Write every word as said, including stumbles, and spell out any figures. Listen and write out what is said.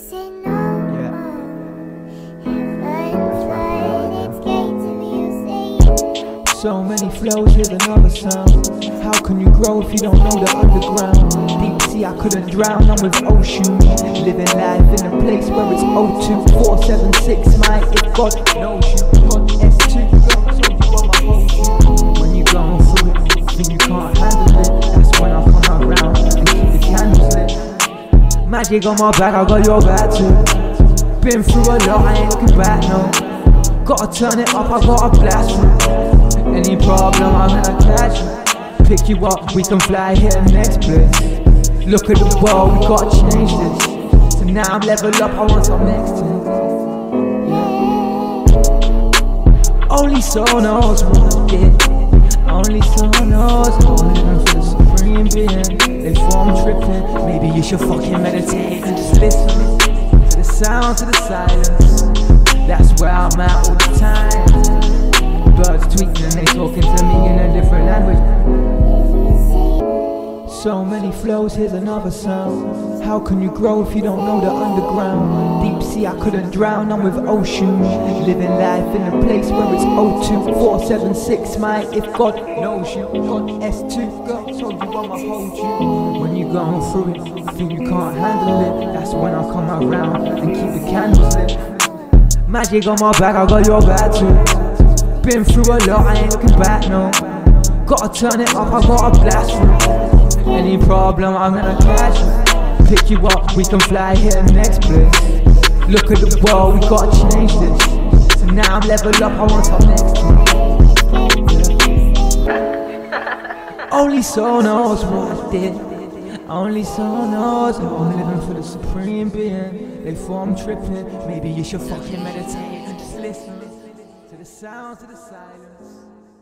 say no more. Heaven's right, it's gate to me, you say. So many flows, here's another sound. How can you grow if you don't know the underground? Deep sea, I couldn't drown, I'm with ocean. Living life in a place where it's oh two four seven six. My, if God knows you, God S two, God told you what my hold you. When you're going through it, then you can't handle it. That's when I come around and keep the candles lit. Magic on my back, I got your back too. Been through a lot, I ain't looking back, no. Gotta turn it up, I gotta blast through. Any problem, I'm gonna catch you. Pick you up, we can fly here next place. Look at the world, we gotta change this. So now I'm level up, I want some next thing. Only soul knows what I did. Only soul knows how I'm living for the supreme being. They form tripping, maybe you should fucking meditate and just listen to the sound, to the silence. That's where I'm at all the time. Birds tweeting and they talking to me in a different language. So many flows, here's another sound. How can you grow if you don't know the underground? Deep sea, I couldn't drown, I'm with ocean. Living life in a place where it's oh two four seven six. My, if God knows you, God S two, God told you I'ma hold you. When you're going through it, think you can't handle it. That's when I come around and keep the candles lit. Magic on my back, I got your back too. Been through a lot, I ain't looking back, no. Gotta turn it up, I gotta blast through. Any problem, I'm gonna catch you. Pick you up, we can fly here next place. Look at the world, we gotta change this. So now I'm level up, I want some next thing. Only soul knows what I did. Only soul knows how I'm living for the supreme being. They form tripping, maybe you should fucking meditate and just listen to the sounds of the silence.